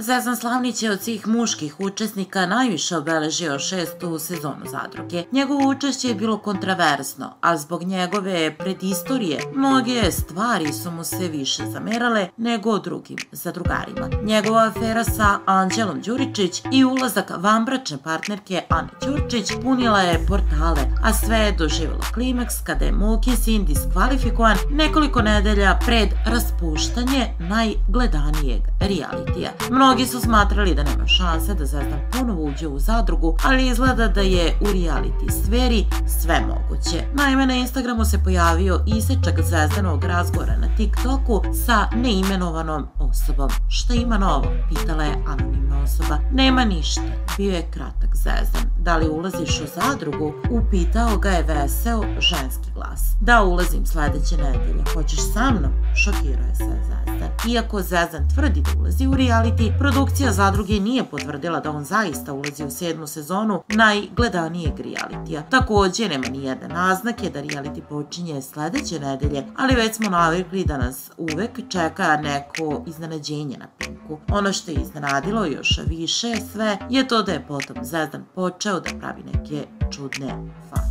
Zvezdan Slavnić je od svih muških učesnika najviše obeležio 6. sezonu Zadruge. Njegovo učešće je bilo kontraverzno, a zbog njegove predistorije mnoge stvari su mu se više zamerale nego drugim zadrugarima. Njegova afera sa Anđelom Đuričić i ulazak vanbračne partnerke Ane Ćurčić punila je portale, a sve je doživjelo klimaks kada je Mukin sin diskvalifikovan nekoliko nedelja pred raspuštanje najgledanijeg realitija. Mnogi su smatrali da nema šanse da Zvezdan ponovo uđe u Zadrugu, ali izgleda da je u reality sferi sve moguće. Naime, na Instagramu se pojavio isečak Zvezdanovog razgovora na TikToku sa neimenovanom osobom. Šta ima novo? Pitala je anonimna osoba. Nema ništa. Bio je kratak Zvezdan. Da li ulaziš u Zadrugu? Upitao ga je veseo ženski glas. Da, ulazim sledeće nedelje. Hoćeš sa mnom? Šokirao je se Zvezdan. Iako Zvezdan tvrdi da ulazi u reality, produkcija Zadruge nije potvrdila da on zaista ulazi u 7. sezonu najgledanijeg realitija. Takođe, nema nijedne naznake da reality počinje sledeće nedelje, ali već smo navikli da nas uvek čeka neko iznenađenje na Pinku. Ono što je iznenadilo još više sve je to da je potom Zvezdan počeo da pravi neke čudne fane.